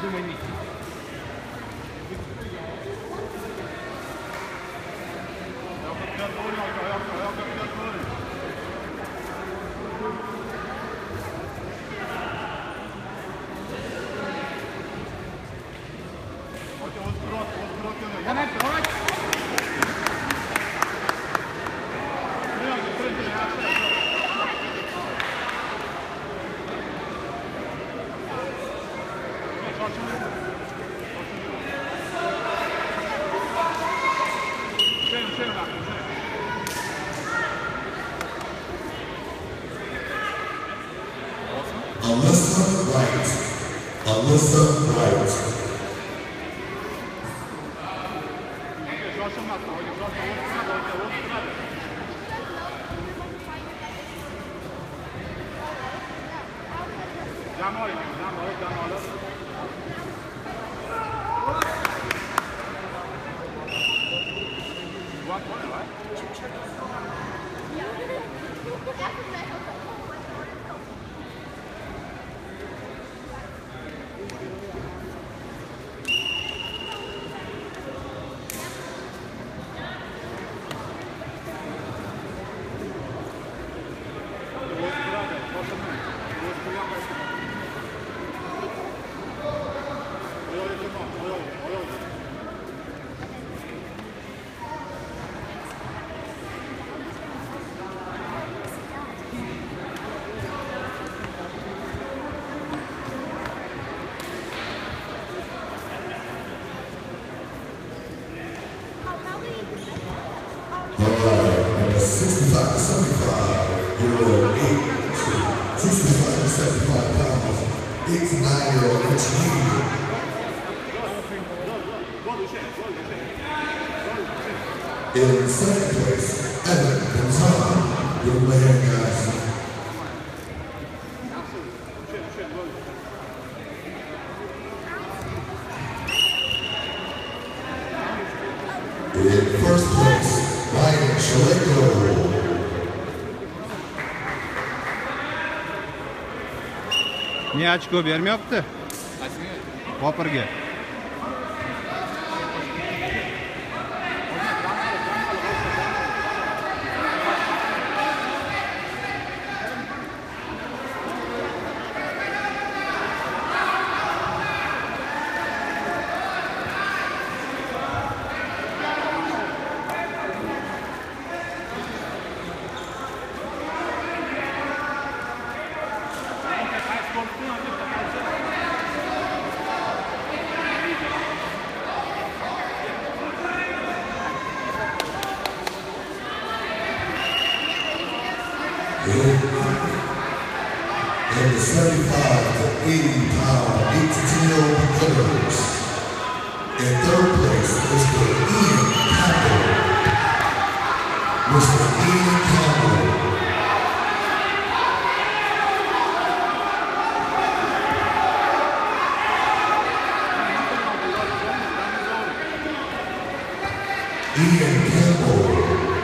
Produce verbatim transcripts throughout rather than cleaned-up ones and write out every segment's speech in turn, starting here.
Alyssa Wright. Alyssa Wright. sixty-five to seventy-five year old, eight, sixty-five to seventy-five pounds, eight to nine year old, eighteen. In second place, Evan Gonzalez. Give him a hand, guys. In first place, Ryan Shaleko. Niye ochko bermayapti? Hopirga. In the seventy-five to eighty pound, eight to ten year old competitors. In third place, Mister Ian Campbell. Mister Ian Campbell. Ian Campbell.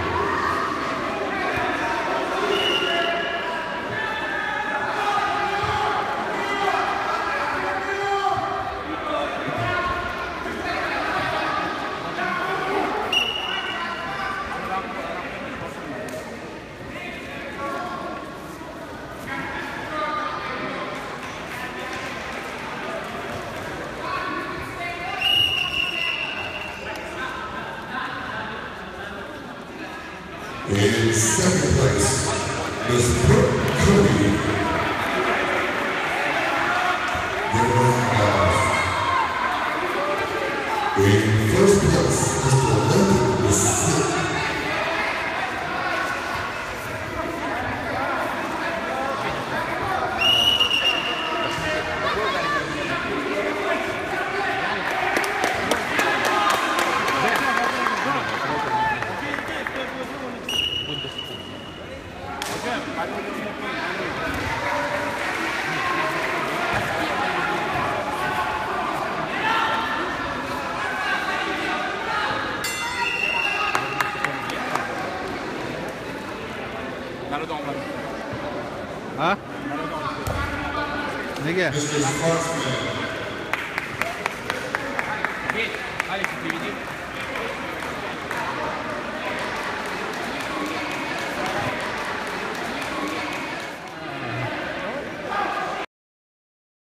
In second place, Miz Brooke Cody. In first place, Mister Lincoln Mississippi. Ha? Nega? Mister Sportsman. Alex, escribí.